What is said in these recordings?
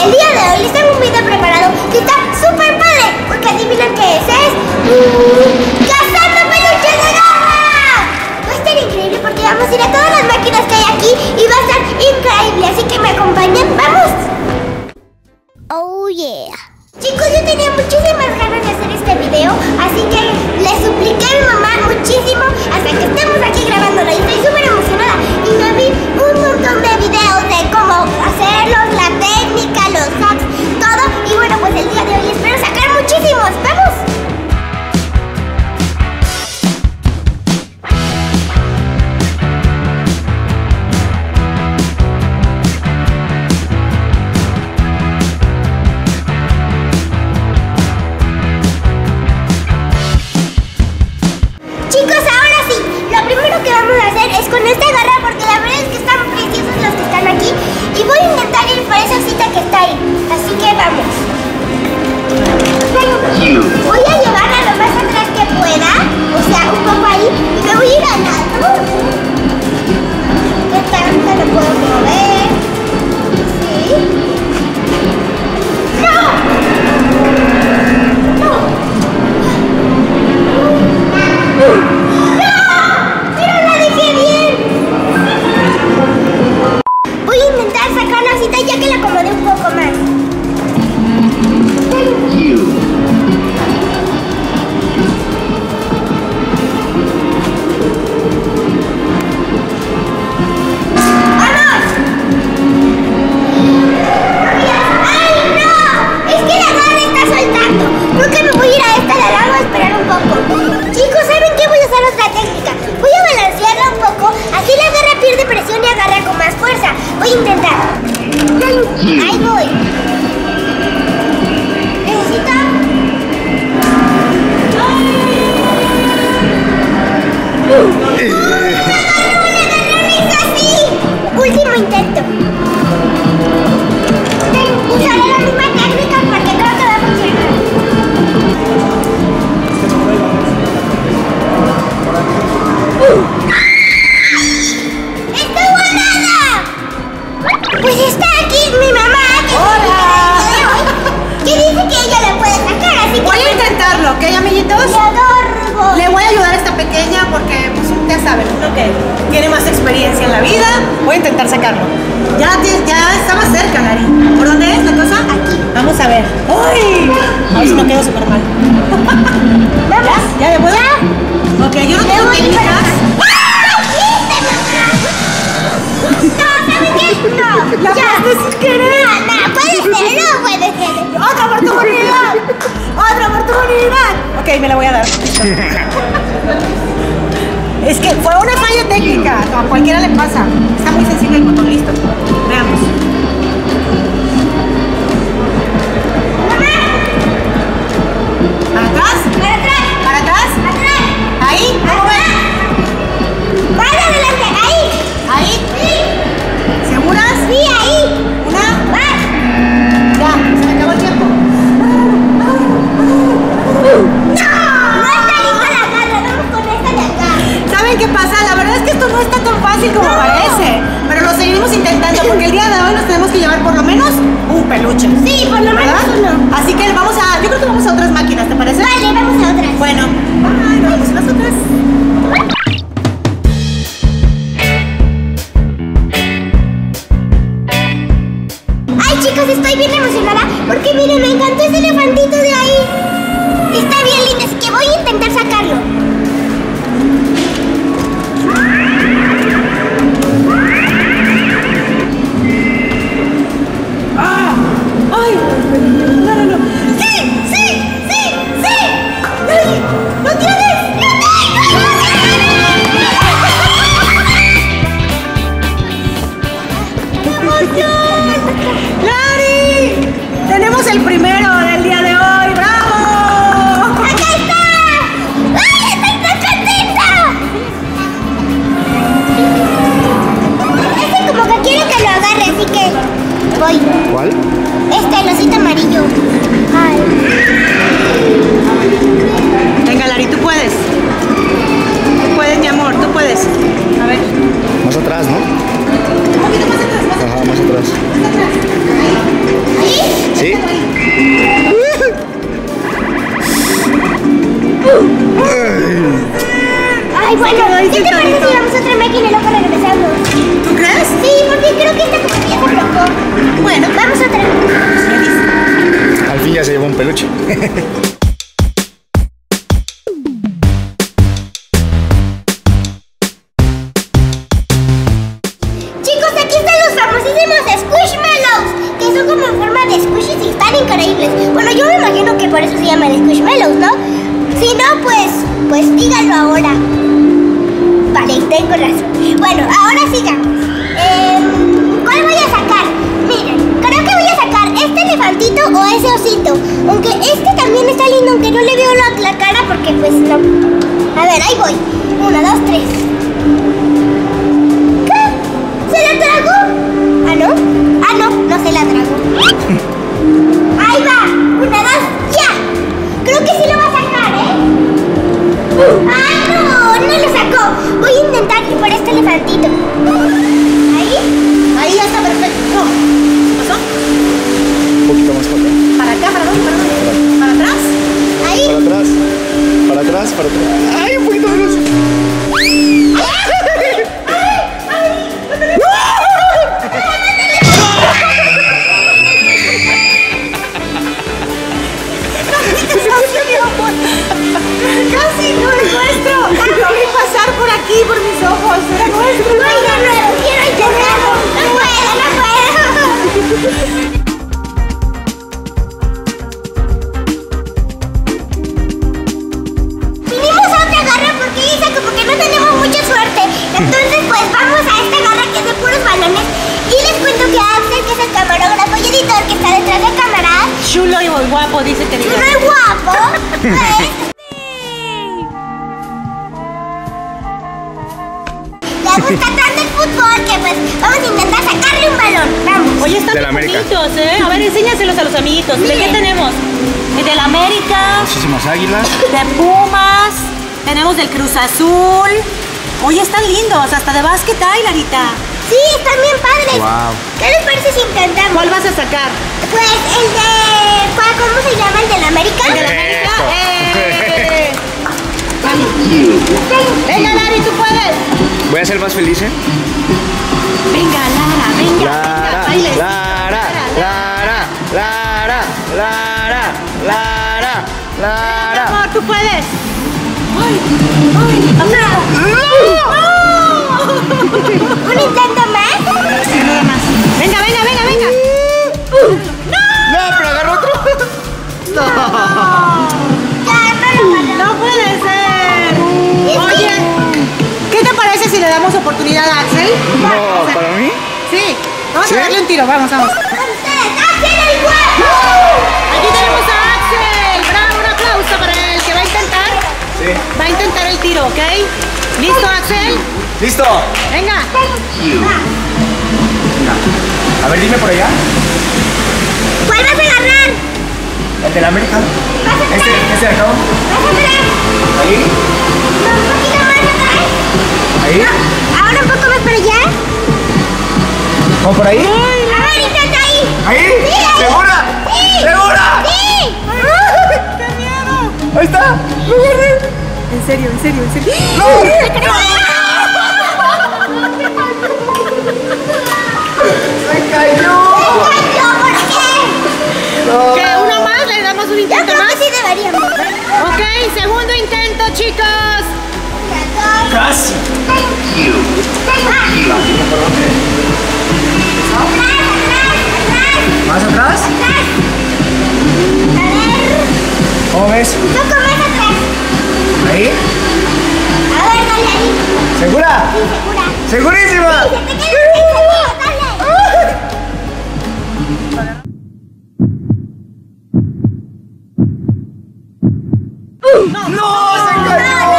El día de hoy les tengo un video preparado que está súper padre, porque adivinen qué es, ¡Cazando Peluches de Garra! Va a estar increíble porque vamos a ir a todas las máquinas que hay aquí y va a estar increíble, así que me acompañan, ¡vamos! Oh yeah. Chicos, yo tenía muchísimas ganas de hacer este video, así que le supliqué a mi mamá muchísimo hasta que estemos aquí grabándolo y estoy súper emocionada. Y me vi un montón de videos de cómo hacerlos, la técnica, los hacks, todo. Y bueno, pues el día de hoy espero sacar muchísimos. ¡Vamos! Con esta garra, porque la verdad es que están preciosos los que están aquí y voy a intentar ir por esa cita que está ahí, así que vamos. Voy a llevarla lo más atrás que pueda, o sea, un poco ahí, y me voy a ir al lado. ¿Qué tanto lo puedo mover? ¿Sí? ¡No! ¡No! Ya que la acomodé un poco más. ¡Vamos! ¡Ay, no! Es que la garra está soltando. Creo que me voy a ir a esta de al lado a esperar un poco. Chicos, ¿saben qué? Voy a usar otra técnica. Voy a balancearla un poco. Así la garra pierde presión y agarra con más fuerza. Voy a intentar. Ahí voy. Necesito. Así. Último intento. Usaré la misma técnica porque creo que va a funcionar. ¡Estoy guardada! Pues está aquí mi mamá. Que dice que ella la puede sacar, así que voy a intentarlo, ¿ok, amiguitos? Le adoro. Le voy a ayudar a esta pequeña porque, pues, ya saben, uno que tiene más experiencia en la vida. Voy a intentar sacarlo. Ya está más cerca, Lari. ¿Por dónde es la cosa? Aquí. Vamos a ver. ¡Uy! A ver si no quedo súper mal. ¿Vamos? ¿Ya de vuelta? Ok, yo no tengo técnicas. No, la vas sin querer. No, puede ser, no puede ser. ¡Otra oportunidad! ¡Otra oportunidad! Ok, me la voy a dar. Es que fue una falla técnica. A cualquiera le pasa. Está muy sencillo el botón, listo. Veamos. ¿Para atrás? Para atrás. ¿Para atrás? Atrás. ¿Ahí? Atrás. Para adelante, ahí. ¿Ahí? Sí. ¿Seguras? Sí, ahí. ¿Una? Vas. Ya, se me acabó el tiempo. ¡No! No está lista la garra, vamos con esta de acá. ¿Saben qué pasa? La verdad es que esto no está tan fácil como parece. Pero lo seguimos intentando porque el día de hoy nos tenemos que llevar por lo menos un peluche. Sí, por lo menos uno. Así que yo creo que vamos a otras máquinas, ¿te parece? Vale, vamos a otras. Bueno, bye, nos vemos en las otras. Ay, chicos, estoy bien emocionada porque miren, me encantó ese elefantito de ahí. Está bien lindo, así que voy a intentar sacarlo. ¡Ah! ¡Ay! No. ¡Sí! ¡Sí! ¡Sí! ¡Sí! ¡Lari! ¡Lo tienes! ¡Lo tengo! ¡Lari! ¡Tenemos el primero del día de hoy! ¡Bravo! ¡Acá está! ¡Ay, estoy tan contenta! Este como que quiere que lo agarre, así que voy. ¿Cuál? El osito amarillo. Ay. Venga, Lari, tú puedes. Tú puedes, mi amor, tú puedes. A ver. Más atrás, ¿no? Un poquito más atrás, más atrás. Ajá, más atrás. Más atrás. Ahí. Ay, bueno, ¿qué te parece si vamos a otra máquina y luego regresamos? ¿Tú crees? Sí, porque creo que esta como que ya se aflojó. Bueno, vamos a otra. Al fin ya se llevó un peluche. Chicos, aquí están los famosísimos Squishmallows, que son como en forma de squishies y están increíbles. Bueno, yo me imagino que por eso se llaman Squishmallows, ¿no? Si no, pues díganlo ahora. Vale, tengo razón. Bueno, ahora sigamos. ¿Cuál voy a sacar? Miren, creo que voy a sacar este elefantito o ese osito. Aunque este también está lindo, aunque no le veo la cara porque pues no. A ver, ahí voy. 1, 2, 3. ¿Qué? ¿Se la tragó? ¿Ah, no? Ah, no, no se la tragó. Ahí va. 1, 2, ya. Creo que sí lo va a sacar, ¿eh? ¡Ay, no! No lo sacó. Voy a intentar ir por este elefantito. Ahí ya está perfecto. No. ¿Qué pasó? Un poquito más para acá. ¿Para acá? ¿Para dónde? ¿Para dónde? ¿Para atrás? Ahí. Para atrás. Para atrás, para atrás. ¡Ay, un poquito menos! Casi no es nuestro. Lo vi pasar por aquí, por mis ojos. Era nuestro. Oigan, no quiero intentarlo. No puedo, no puedo. Vinimos a otra garra porque dice como que no tenemos mucha suerte. Entonces pues vamos a esta garra que es de puros balones. Y les cuento que Axel, que es el camarógrafo y editor que está detrás de cámara, Chulo y muy guapo, dice que diga. no es guapo, pues, le gusta tanto el fútbol que pues vamos a intentar sacarle un balón. Vamos. Oye, están De la muy América. bonitos, ¿eh? A ver, enséñaselos a los amiguitos. ¿De qué tenemos? De la América, Muchísimas águilas. de Pumas, tenemos del Cruz Azul. Oye, están lindos, hasta de básquet hay, Larita. Sí, están bien padres. Wow. ¿Qué les parece si intentamos? ¿Cuál vas a sacar? Pues el de... ¿Cómo se llama? ¿El de la América? ¿El de la América? Eso. Venga, Lari, tú puedes. Voy a ser más feliz, ¿eh? Venga, Lara, venga, venga, bailes. Lara, Lara, Lara, Lara, Lara, Lara. Amor, tú puedes. ¡Ay! ¡Ay! ¿Un intento más? Sí, nada más. Venga, venga, venga, venga. No, pero agarro otro. Ya, no lo van a... No puede ser. Oye, ¿qué te parece si le damos oportunidad a Axel? No, para mí. Sí. Vamos ¿Sí? a darle un tiro, vamos, vamos. ¡Con ustedes! ¡Axel el guapo! Aquí tenemos a Axel. Bravo, un aplauso para él, que va a intentar. Sí. Va a intentar el tiro, ¿ok? ¿Listo, Axel? ¡Listo! Venga. A ver, dime por allá. ¿Cuál vas a agarrar? El de la América. ¿Vas a atrás? Ese de acá. ¿Vas a atrás? Ahí. ¿Un poquito más atrás? Ahí. ¿Ahora un poco más para allá? ¿Cómo por ahí? A ver, intenta ahí. ¿Ahí? Sí, ahí. ¿Segura? Sí. ¿Segura? Sí. ¡Qué miedo! Ahí está. ¡Lo agarré! En serio, en serio, en serio. ¡Se cayó! ¿Por qué? ¿Qué? ¿Uno más? ¿Le damos un Yo intento creo más? que sí deberíamos. Ok, segundo intento, chicos. Casi. ¿Más atrás? ¿Cómo ves? Un poco más atrás. ¿Ahí? A ver, dale ahí. ¿Segura? Sí, segura. ¡Segurísima! Se te queda ahí, dale. ¡No! ¡Se cayó!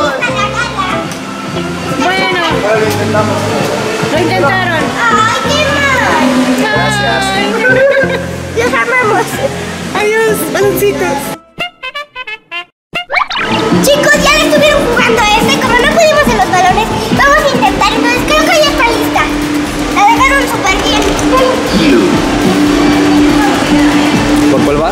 Bueno, Ahora lo intentamos. lo intentaron. ¡Ay, qué mal! Gracias. ¡Los amamos! Adiós, baloncitos. Chicos, ya le estuvieron jugando a este. Como no pudimos en los balones, vamos a intentar. Entonces creo que ya está lista. La dejaron súper bien. ¿Por cuál vas?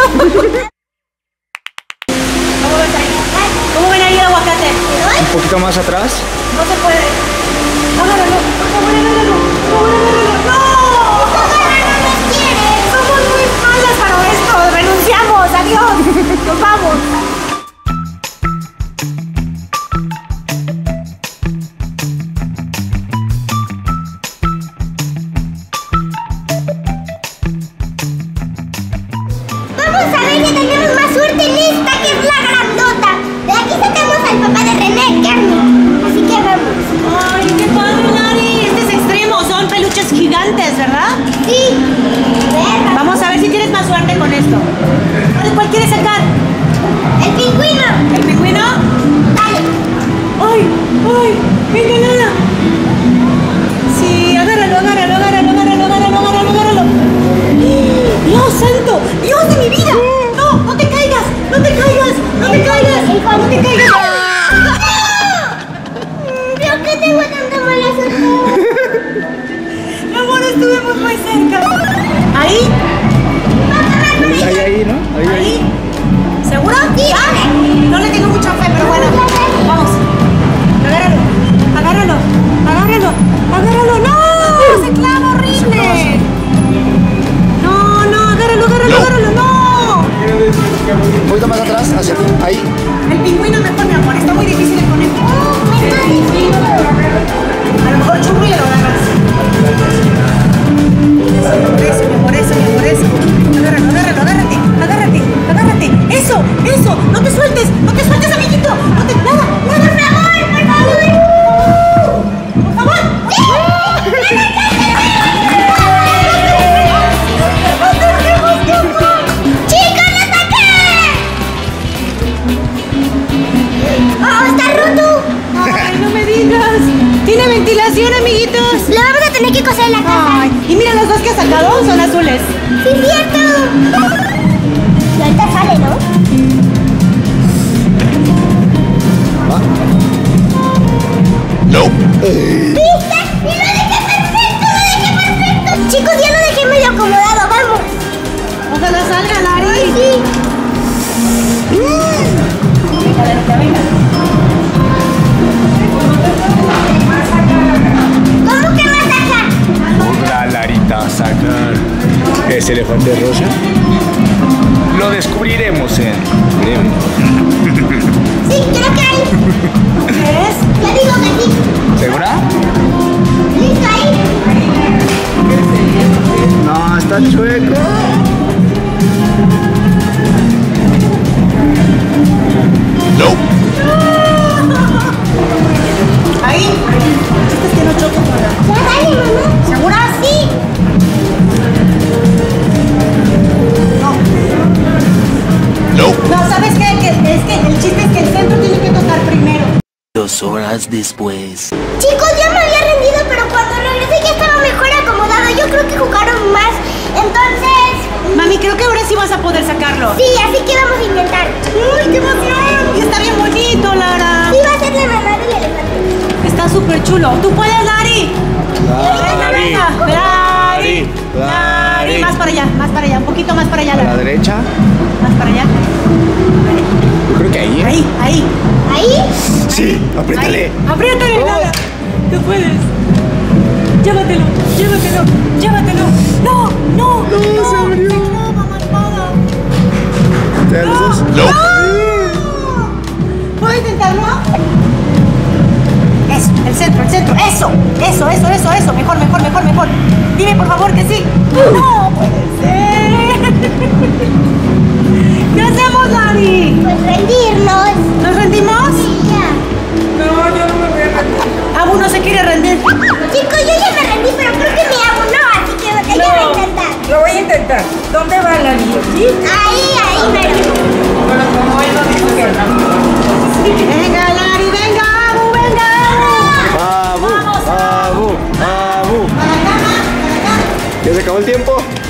¿Cómo ves ahí? ¿Cómo ven ahí el aguacate? Un poquito más atrás. No se puede. Agárralo, por favor, agárralo. Por favor, agárralo. ¡No! No me quiere. Somos muy malas para esto. Renunciamos. Adiós. Nos vamos. Vamos a ver si tenemos más suerte en esta, que es la grandota. De aquí sacamos al papá de René, Carmen. Así que vamos. Ay, qué padre, Lari. Este es extremo. Son peluches gigantes, ¿verdad? Sí. Vamos a ver si tienes más suerte con esto. ¿Cuál quieres sacar? El pingüino. ¿El pingüino? Dale. ¡Ay! ¡Ay! ¡Venga, Lala! Sí, agárralo, agárralo, agárralo, agárralo, agárralo, agárralo, agárralo. ¡Dios santo! ¡Dios de mi vida! ¡No! ¡No te caigas! ¡No te caigas! ¡No te caigas! ¡No te caigas! Creo que tengo tanta mala suerte. Mi amor, estuvimos muy cerca. ¿Ahí? Ahí, ¿no? ¿Ahí? ¿Seguro? Sí. No le tengo mucha fe, pero bueno. Vamos. Agárralo. Agárralo. Agárralo. Agárralo. ¡No! ¡Se clava horrible! No, no. Agárralo, agárralo, agárralo. ¡No! Un poquito más atrás, hacia ti. Ahí. El pingüino mejor, mi amor. Está muy difícil de poner. A lo mejor churro y lo agarras. Por eso. Agárralo, agárralo, agárrate, agárrate, agárrate. Eso, eso. No te sueltes, amiguito. No te, nada. Por favor. Por favor. ¡Chicos, lo saqué! ¡Oh, está roto! Ay, no me digas. Tiene ventilación, amiguitos. Lo vamos a tener que coser en la casa. Ay, y mira, los dos que ha sacado son azules. ¡Sí, es cierto! Y ahorita sale, ¿no? Va. No. ¿Viste? ¡Y lo dejé perfecto! Chicos, ya lo dejé medio acomodado, vamos. Ojalá salga, Lari. Ay, sí. Venga. ¿Cómo que vas a sacar? La Larita a sacar ese elefante rosa. Lo descubriremos en... Sí, creo que ahí. ¿Quieres? Ya digo que sí. ¿Segura? ¿Listo ahí? No, está chueco. No. Ahí. Es que no choque con la... Ya dale, mamá. ¿Segura? Sí. No. No, ¿sabes qué? Es que el chiste es que el centro tiene que tocar primero. 2 horas después. Chicos, ya me había rendido, pero cuando regresé ya estaba mejor acomodado. Yo creo que jugaron más. Entonces... Mami, creo que ahora sí vas a poder sacarlo. Sí, así que vamos a intentar. ¡Uy, qué emoción! Y está bien bonito, Lara. Sí, va a ser la mamá del elefante. Está súper chulo. ¡Tú puedes, Lari! Lari. Lari. Lari. Más para allá, un poquito más para allá, A la Lara. derecha. Más para allá. Yo creo que ahí. Ahí, ahí. ¿Ahí? Sí, apriétale. Ahí. Apriétale, Lara. Tú puedes. Llévatelo. No, no. No, se abrió. Se clava, malvada. ¿Te das los dos? No. ¿Puedo intentarlo? Eso, el centro. Eso. Mejor. Dime, por favor, que sí. No puede ser. ¿Qué hacemos, Lari? Pues rendirnos. ¿Nos rendimos? Sí, ya. No, yo no me voy a rendir. Abu no se quiere rendir. Chicos, yo ya me rendí, pero creo que me hago no, así que ella va a intentar. Lo voy a intentar. ¿Dónde va la niña? ¿Sí? Ahí, mero. Bueno, como él no dijo que no. Venga, Lari, venga, Abu, venga. Abu, Abu. Para acá. ¿Ya se acabó el tiempo?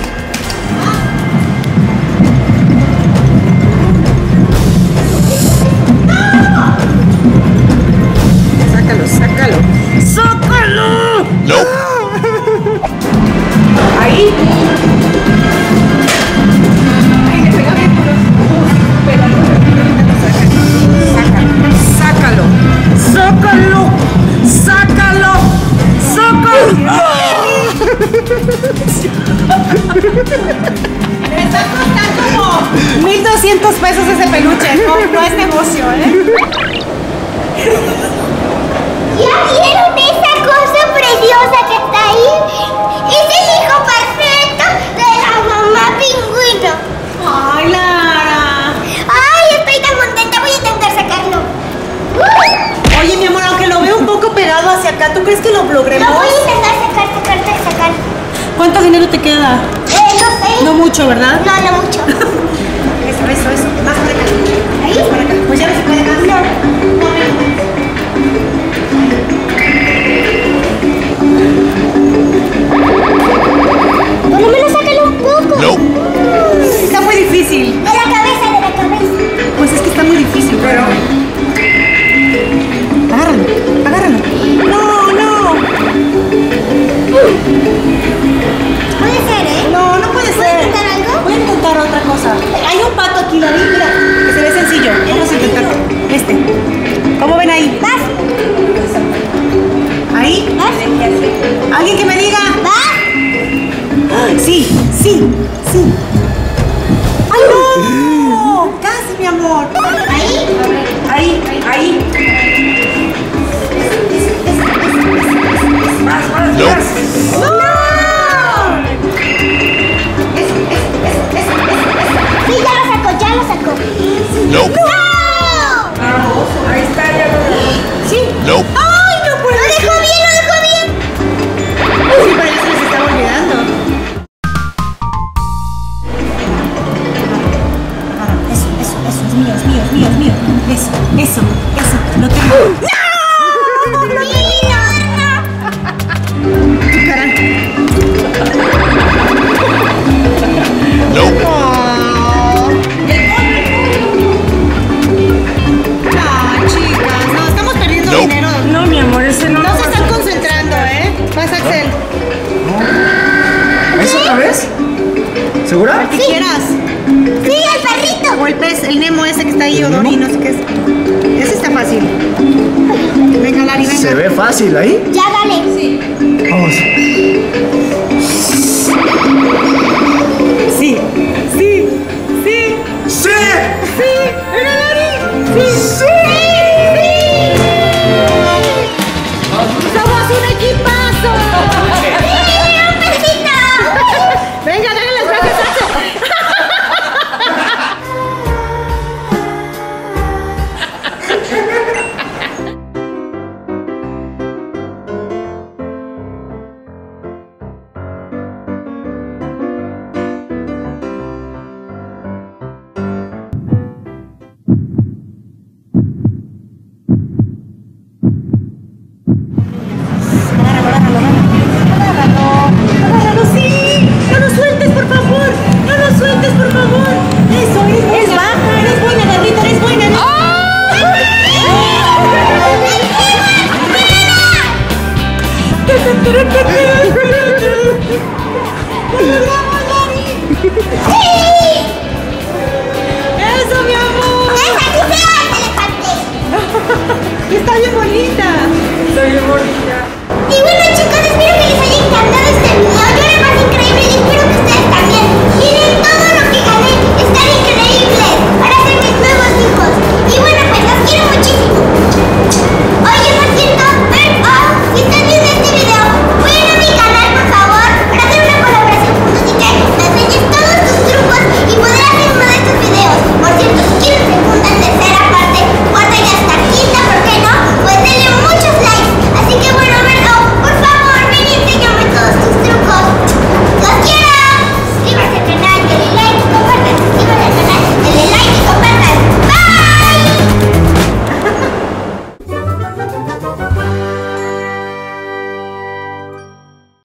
Sácalo. No. Ahí. Ahí le pega bien. Me está costando como 1,200 pesos ese peluche. No es negocio, ¿eh? ¿Ya vieron esa cosa preciosa que está ahí? Es el hijo perfecto de la mamá pingüino. Ay, Lara. Ay, estoy tan contenta, voy a intentar sacarlo. Oye, mi amor, aunque lo veo un poco pegado hacia acá, ¿tú crees que lo logremos? Lo voy a intentar sacar. ¿Cuánto dinero te queda? No sé. No mucho, ¿verdad? No mucho. Eso. Más para acá. ¿Ahí? Más para acá. Pues ya no se puede más. No. Por lo menos sácalo un poco. Está muy difícil. De la cabeza. Pues es que está muy difícil, pero... Agárralo. No. Puede ser, ¿eh? No puede ser. ¿Puedo intentar algo? Voy a intentar otra cosa. Hay un pato aquí, Lari, mira, que se ve sencillo. Vamos a intentar ¿Cómo ven ahí? ¿Vas? ¿Ahí? ¿Alguien que me diga? ¿Vas? Sí. ¡Ay, no! Casi, mi amor. ¿Ahí? Ahí. Más. ¡No! Sí, ya lo sacó. No. ¡No! Ahí está, ya lo veo. ¿Sí? No. ¡Ay, no puede Lo dejó bien. Sí, pero ya se les estaba olvidando. Eso, es mío. Eso. Lo tengo. ¡No! Cara. No. Chicas, no, estamos perdiendo No. dinero. No, mi amor, ese no. No se están concentrando, ¿eh? Vas, Axel. ¿Eso otra vez? ¿Segura? El que quieras. Sí, el perrito. O el pez, el Nemo ese que está ahí, o Dory, no sé qué es. Ese está fácil. Venga, Lari, venga. Se ve fácil ahí. Ya dale. Vamos.